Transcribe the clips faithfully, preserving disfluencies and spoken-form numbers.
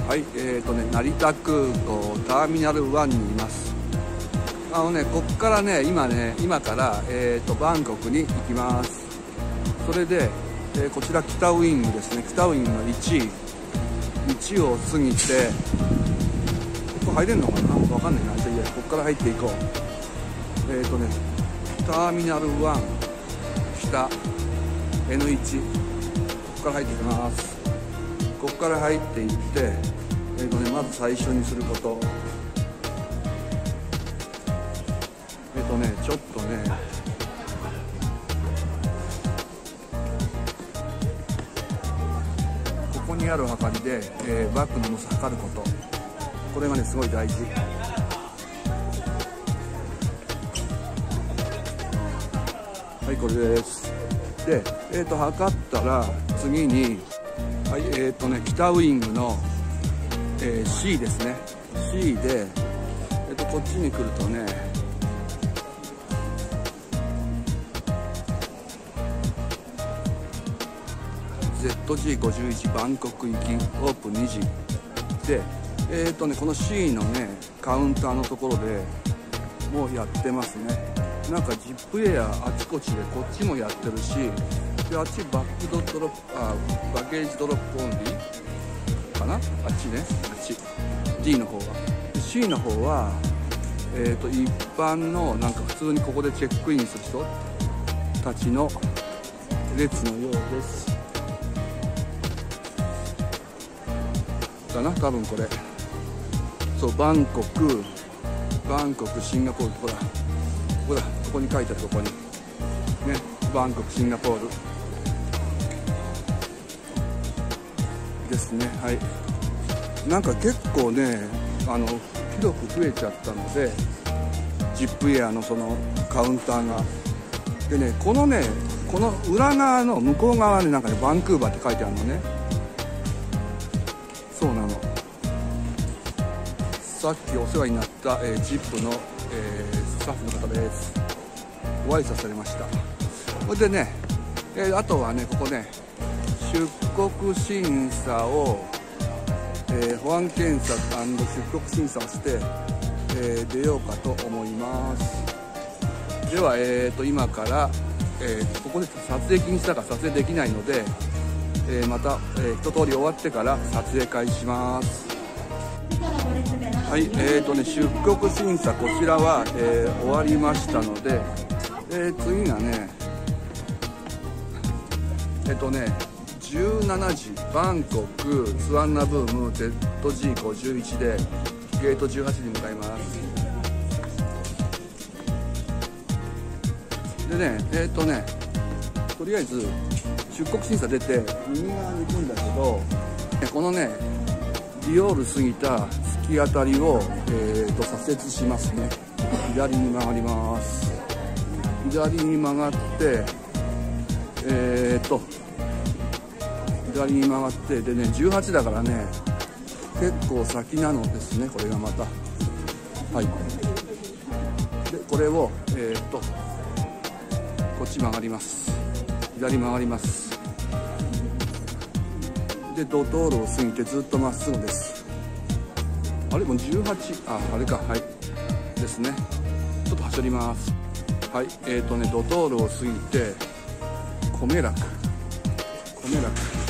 はい、えーとね、成田空港ターミナルワンにいます。あのね、こっからね、今ね、今から、えーと、バンコクに行きます。それで、えー、こちら北ウイングですね。北ウイングのいちい。いちを過ぎて、ここ入れんのかなわかんないな。じゃあいや、こっから入っていこう。えーとね、ターミナルワン、北、エヌワン、ここから入っていきます。ここから入っていって、えーとね、まず最初にすること。えっ、ー、とね、ちょっとね、ここにあるはかりで、えー、バッグの重さ測ること。これがね、すごい大事。はい、これです。で、えっ、ー、と、測ったら、次に、はい、えっ、ー、とね、北ウイングの、えー、C ですね。C で、えっ、ー、と、こっちに来るとね、ゼットジーごじゅういち バンコク行き、オープンにじで、えっ、ー、とね、この C のね、カウンターのところでもうやってますね。なんかジップエアあちこちでこっちもやってるし、であっちバックドドロップ、あ、バゲージドロップオンリーかな、あっちね、あっち D の方は。 C の方はえっ、ー、と一般のなんか普通にここでチェックインする人たちの列のようですかな、多分これ。そう、バンコク、バンコク、シンガポール、ほらほら、ここに書いてある、ここにね、バンコク、シンガポールですね。はい、なんか結構ね、あの広く増えちゃったので、ジップエアのそのカウンターがでね、このね、この裏側の向こう側になんかね、バンクーバーって書いてあるのね。そうなの。さっきお世話になった、えー、ジップの、えー、スタッフの方です。ご挨拶されました。それでね、えー、あとはね、ここね、出国審査を、えー、保安検査&出国審査をして、えー、出ようかと思います。では、えーと、今から、えー、ここで撮影禁止だから撮影できないので、えー、また、えー、一通り終わってから撮影開始します。はい、えーとね、出国審査、こちらは、えー、終わりましたので、えー、次がね、えっ、ー、とね、じゅうしちじ、バンコク、スワンナブーム、ゼットジーごじゅういち で、ゲートじゅうはちに向かいます。でね、えっ、ー、とね、とりあえず、出国審査出て、右側に行くんだけど、このね、ディオール過ぎた突き当たりを、えー、と左折しますね。左に曲がります。左に曲がって、えーと、左に曲がって、でね、じゅうはちだからね、結構先なのですね、これがまた。はい。で、これを、えーと、こっち曲がります。左曲がります。で、ドトールを過ぎてずっとまっすぐです。あれもうじゅうはち、あ、あれか、はい。ですね。ちょっと走ります。はい、えーとね、ドトールを過ぎて、コメラク。コメラ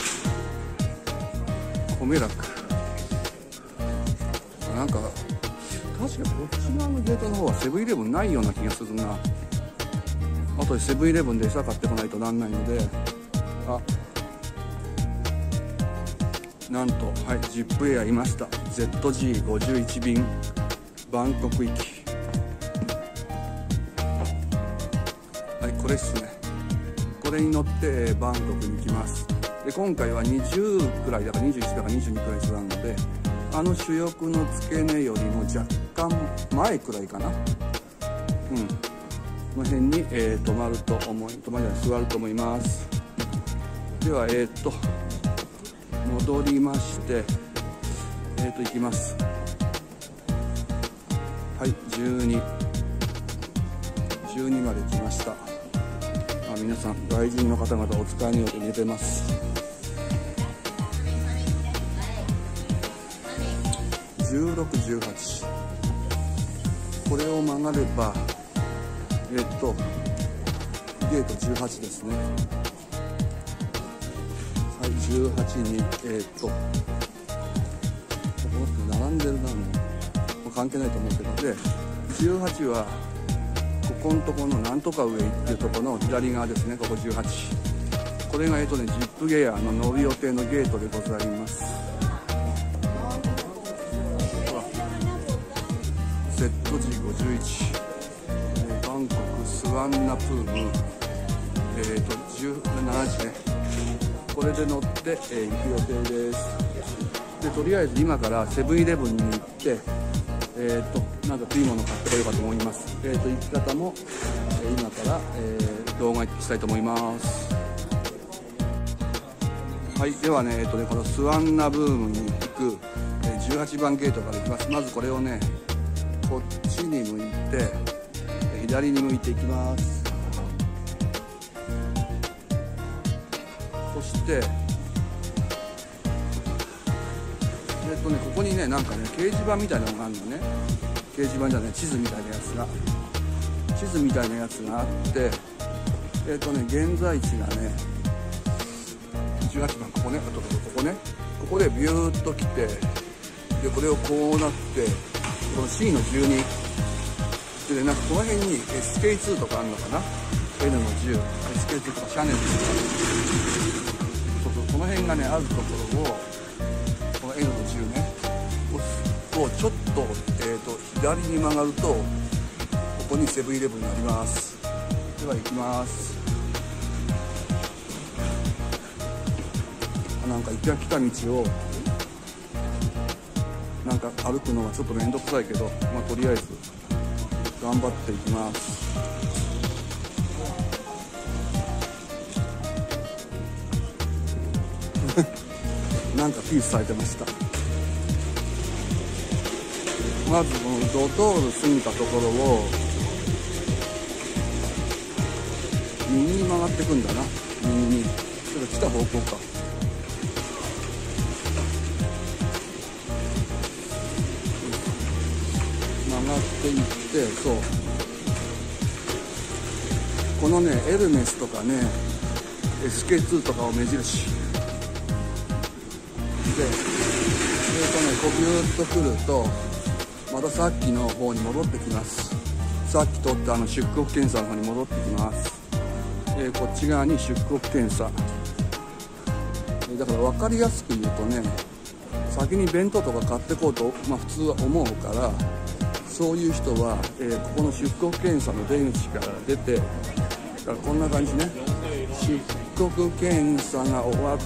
ク。コメラク。なんか、確かこっち側のゲートの方はセブンイレブンないような気がするな。あとでセブンイレブンで餌買ってこないとなんないので、あ、なんと、はい、ジップエアいました。ゼットジーごじゅういち 便、バンコク行き。はい、これっすね。これに乗ってバンコクに行きます。で、今回はにじゅうくらいだからにじゅういちだからにじゅうにくらいするので、あの主翼の付け根よりも若干前くらいかな。うん。この辺に、えー、止まると思い、止まりは座ると思います。では、えー、っと、戻りまして、えー、っと、行きます。はい、じゅうに。じゅうにまで来ました。あ、皆さん、外人の方々お使いによって寝てます。 じゅうろく、じゅうはち、これを曲がればえっとゲートじゅうはちですね。はい、じゅうはちにえっとこの人並んでるな、もう関係ないと思うけど、でじゅうはちはここのところのなんとか上っていうところの左側ですね。ここじゅうはち、これがえっとねジップゲアの乗る予定のゲートでございます。セット ジーごじゅういち、えー、バンコクスワンナプーム、えーとじゅうしちじね、これで乗って、えー、行く予定です。でとりあえず今からセブンイレブンに行ってえーとなんか食い物買ってこようかと思います。えーと行き方も、えー、今から、えー、動画したいと思います。はい、ではね、えーとねこのスワンナブームに行く、えー、じゅうはちばんゲートから行きます。まずこれをねこっちに向いて左に向いていきます。そしてえっとねここにねなんかね掲示板みたいなのがあるのね。掲示板じゃない、地図みたいなやつが地図みたいなやつがあって、えっとね現在地がねじゅうはちばん、ここね、あとここね、ここでビューッと来て、でこれをこうなってこの シー のじゅうにで、なんかこの辺に エスケーツー とかあるのかな、 エヌ のじゅう、エスケーツー とかシャネルとか、そうそう、この辺がねあるところをこの エヌ のじゅうねをちょっと、えー、と左に曲がるとここにセブンイレブンになります。では行きます。なんか行き来た道をなんか歩くのはちょっと面倒くさいけど、まあ、とりあえず頑張っていきます。なんかピースされてました。まずこのドトール過ぎたところを右に曲がっていくんだな。右にちょっと来た方向か。曲がっていって、そうこのねエルメスとかね エスケーツー とかを目印で、えーとねこうビューッと来るとまたさっきの方に戻ってきます。さっき取ったあの出国検査の方に戻ってきます。えー、こっち側に出国検査、えー、だから分かりやすく言うとね先に弁当とか買ってこうと、まあ、普通は思うから、そういう人は、えー、ここの出国検査の出口から出て、だからこんな感じね、出国検査が終わって、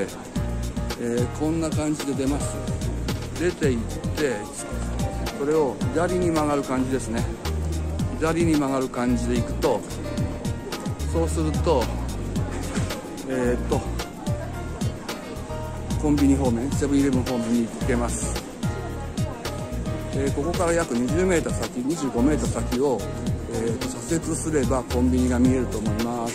えー、こんな感じで出ます。出ていってこれを左に曲がる感じですね。左に曲がる感じでいくと、そうするとえー、っとコンビニ方面、セブンイレブン方面に行けます。えー、ここから約にじゅうメーター先、にじゅうごメーター先を、えー、と左折すればコンビニが見えると思います。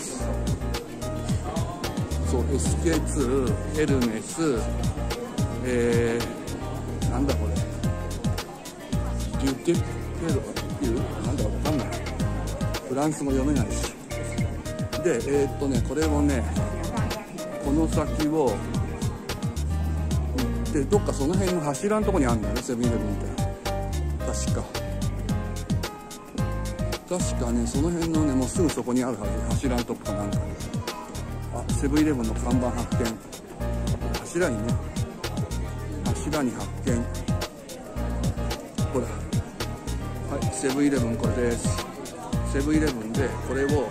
そう、エスケーツー、エルメス、えー、なんだこれデュテッペロっていうなんだか分かんない、フランスも読めないし。でえー、っとねこれをねこの先を行ってどっかその辺の柱のとこにあるんだよね、セブンイレブンって。確か確かねその辺のねもうすぐそこにあるはず、柱のとこかなんか。あ、セブンイレブンの看板発見。柱にね柱に発見。ほら、はい、セブンイレブンこれです。セブンイレブンでこれを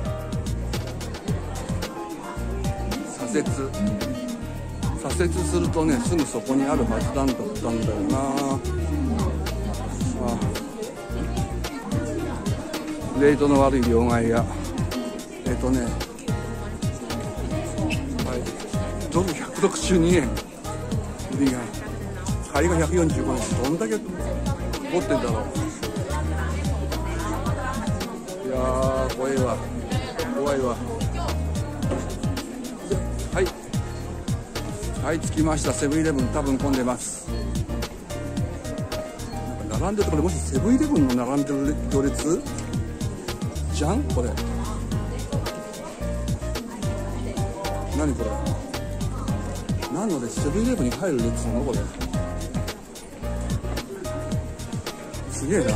左折左折するとねすぐそこにあるはずなんだったんだよな。あ、レートの悪い両替屋、えっとね、はい、ドルひゃくろくじゅうにえん、売り買い、買いがひゃくよんじゅうごえん、どんだけ持ってんだろう。いやー怖いわ怖いわ。はいはい、着きました。セブンイレブン多分混んでます。 並んでるこれもしセブンイレブンの並んでる行列じゃんこれ。何これ、なのでセブンイレブンに入る列なのこれ。すげえな。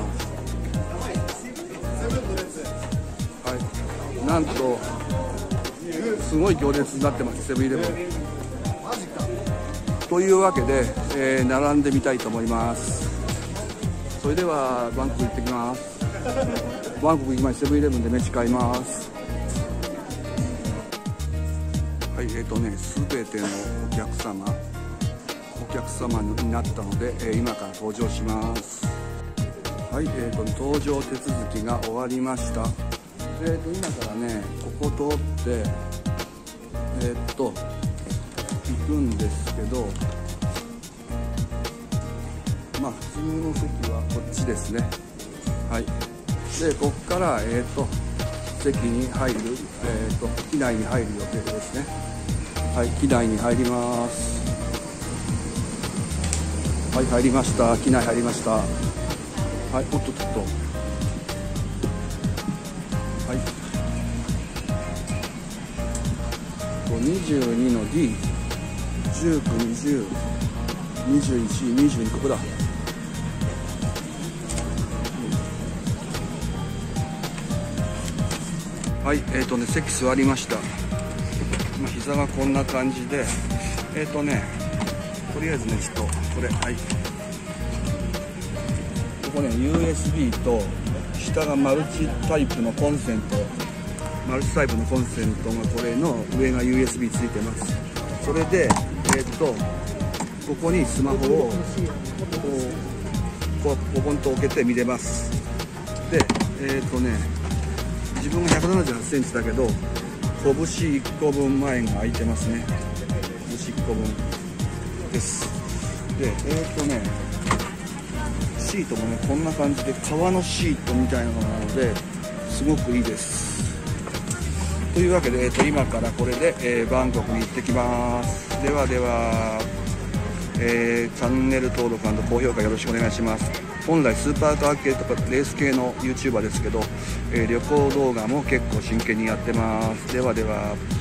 はい、なんとすごい行列になってます、セブンイレブン。というわけで、えー、並んでみたいと思います。それではバンコク行ってきます。バンコク行く前にセブンイレブンで飯買います。はい、えっ、ー、とね、すべてのお客様お客様になったので、えー、今から登場します。はい、えーと登場手続きが終わりました。えーと今からね、ここ通ってえー、っと行くんですけど、まあ普通の席はこっちですね。はい。でここからえー、っと席に入る、えー、っと機内に入る予定ですね。はい、機内に入ります。はい、入りました。機内入りました。はい、おっとっとっと。はい。にじゅうにの ディー、じゅうく、にじゅう、にじゅういち、にじゅうに、ここだ。はい、えっ、ー、とね、席座りました。今膝がこんな感じで、えっ、ー、とね、とりあえずね、ちょっとこれ、はい。ここね、ユーエスビー と下がマルチタイプのコンセント。マルチタイプのコンセントがこれの上が ユーエスビー ついてます。それで、えー、っとここにスマホをこうこうポコンと置けて見れます。で、えー、っとね自分がひゃくななじゅうはちセンチだけど拳いっこぶん前が空いてますね。拳いっこぶんです。で、えー、っとねシートもねこんな感じで革のシートみたいなのなのですごくいいです。というわけで、えー、と今からこれで、えー、バンコクに行ってきます。ではでは、えー、チャンネル登録&高評価よろしくお願いします。本来スーパーカー系とかレース系の ユーチューバー ですけど、えー、旅行動画も結構真剣にやってます。ではでは。